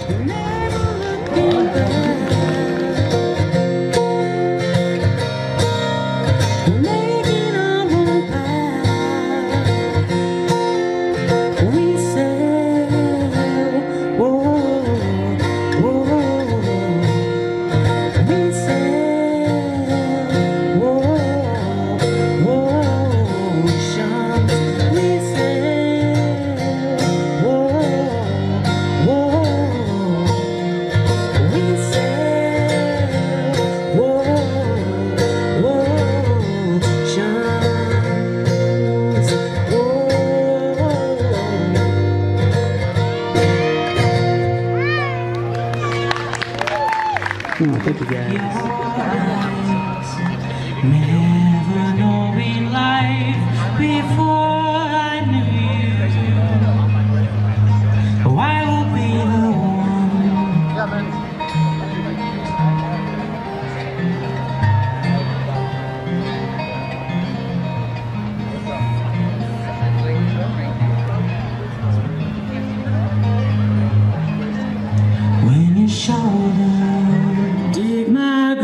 Thank you guys. Never knowing life before I knew you. I will be the one. When your shoulder dig my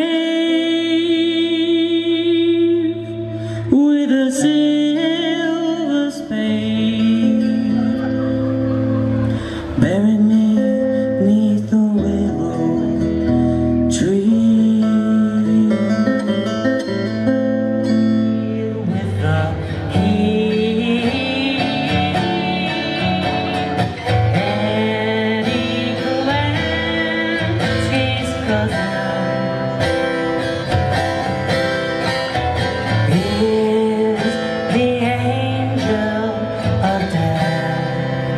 grave with a silver spade, bury me 'neath the willow tree with the heat and eagle landscapes, 'cause is the angel of death.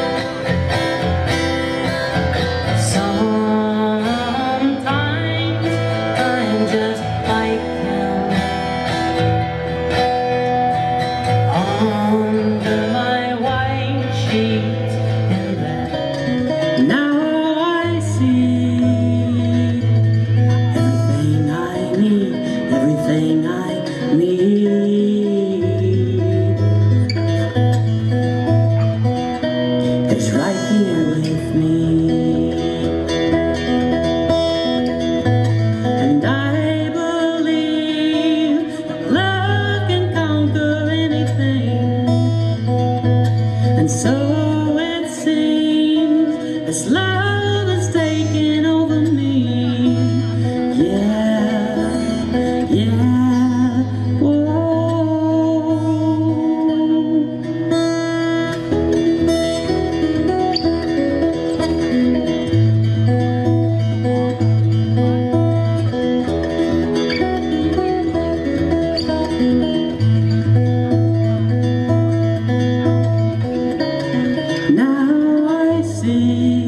Sometimes I'm just like him, under my white sheets in bed. Now I see everything I need, everything I need is right here with me, and I believe love can conquer anything, and so it seems this love is taking over me. Yeah, yeah, whoa. Now I see